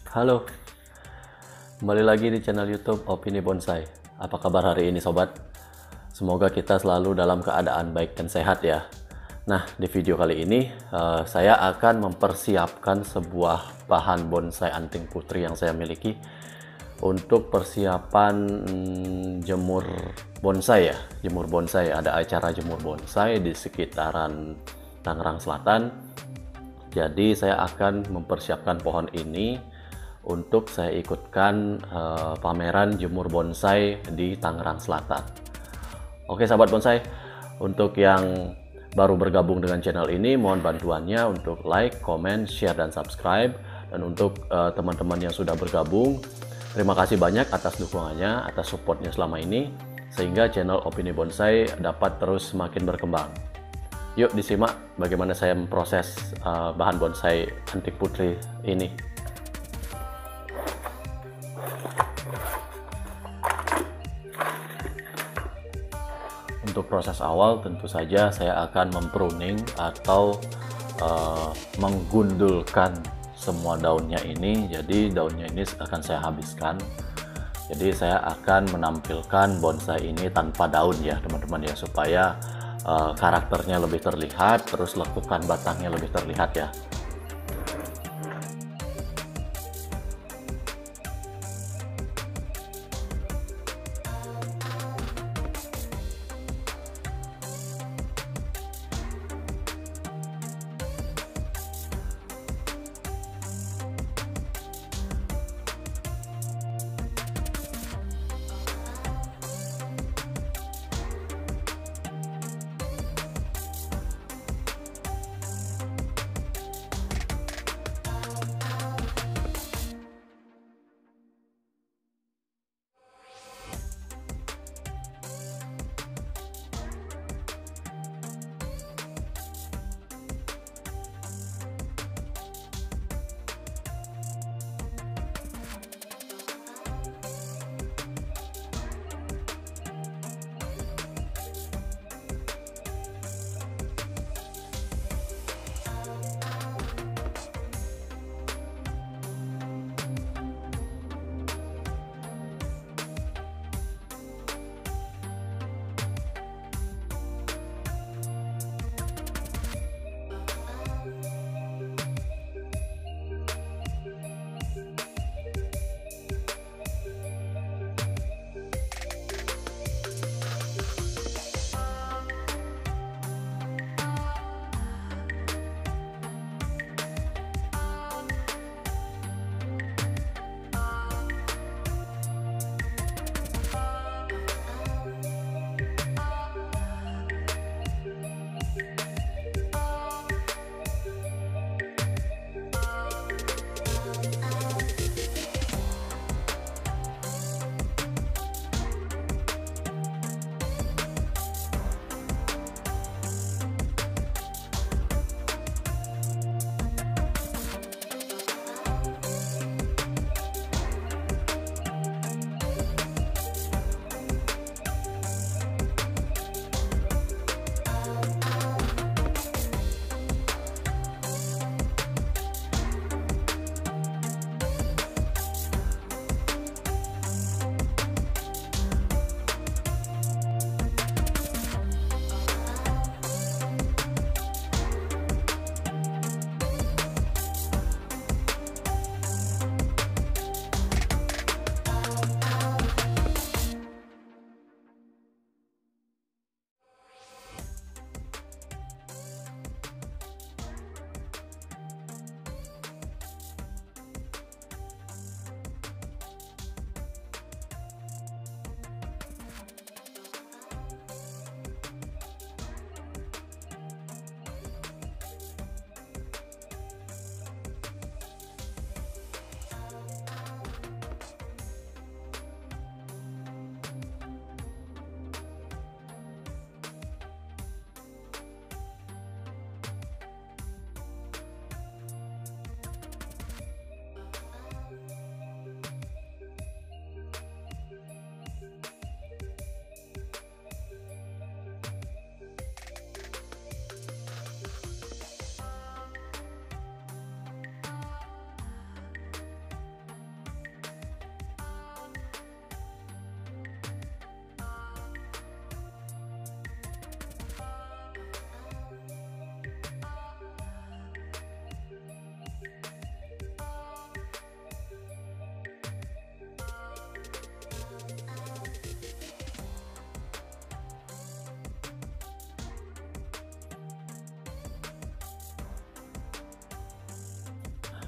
Halo, kembali lagi di channel YouTube Opini Bonsai. Apa kabar hari ini sobat? Semoga kita selalu dalam keadaan baik dan sehat ya. Nah, di video kali ini saya akan mempersiapkan sebuah bahan bonsai anting putri yang saya miliki untuk persiapan jemur bonsai ya. Jemur bonsai, ada acara jemur bonsai di sekitaran Tangerang Selatan. Jadi saya akan mempersiapkan pohon ini untuk saya ikutkan pameran jemur bonsai di Tangerang Selatan. Oke sahabat bonsai, untuk yang baru bergabung dengan channel ini, mohon bantuannya untuk like, comment, share, dan subscribe. Dan untuk teman-teman yang sudah bergabung, terima kasih banyak atas dukungannya, atas supportnya selama ini, sehingga channel Opini Bonsai dapat terus semakin berkembang. Yuk disimak bagaimana saya memproses bahan bonsai antik putri ini. Untuk proses awal tentu saja saya akan mempruning atau menggundulkan semua daunnya ini. Jadi daunnya ini akan saya habiskan. Jadi saya akan menampilkan bonsai ini tanpa daun ya teman-teman ya, supaya karakternya lebih terlihat, terus lekukan batangnya lebih terlihat ya.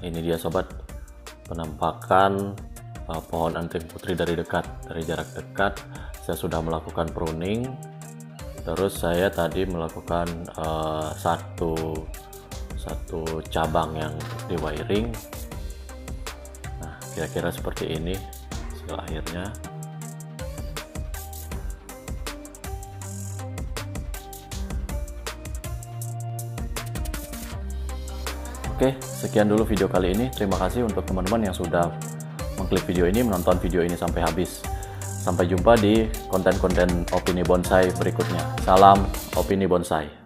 ini dia sobat, penampakan pohon anting putri dari dekat, dari jarak dekat. Saya sudah melakukan pruning, terus saya tadi melakukan satu cabang yang di wiring. Nah, kira-kira seperti ini hasil akhirnya. Oke, sekian dulu video kali ini. Terima kasih untuk teman-teman yang sudah mengklik video ini, menonton video ini sampai habis. Sampai jumpa di konten-konten Opini Bonsai berikutnya. Salam Opini Bonsai.